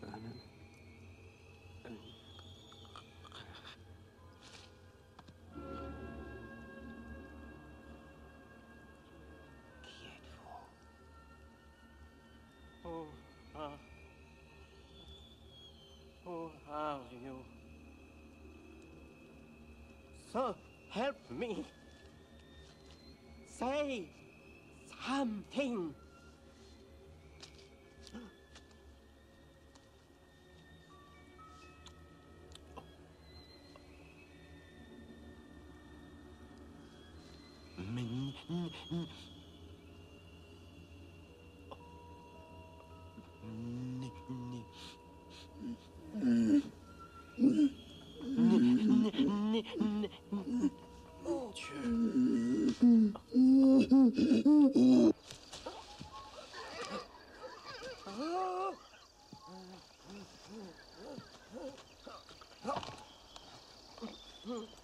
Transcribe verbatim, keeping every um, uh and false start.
أنا Qui êtes-vous? Who are... Who are you? So help me. Say something. Mais... n- n- n- n- n- N- n- n- n- Mon Dieu. Hmm.